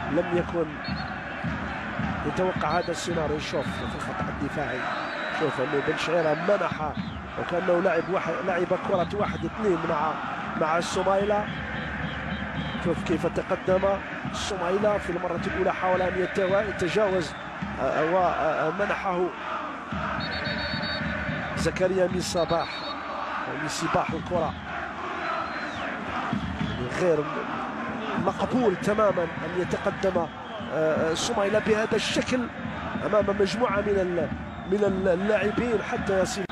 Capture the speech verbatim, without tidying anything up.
لم يكن يتوقع هذا السيناريو. شوف في الخطأ الدفاعي، شوف انه بن شعيرة منح وكانه لعب واحد لعب كرة واحد اثنين مع مع السمايلة. شوف كيف تقدم السمايلة في المرة الأولى، حاول أن يتجاوز ومنحه زكريا من صباح من صباح الكرة. غير مقبول تماما أن يتقدم السمايلة بهذا الشكل أمام مجموعة من من اللاعبين حتى يصل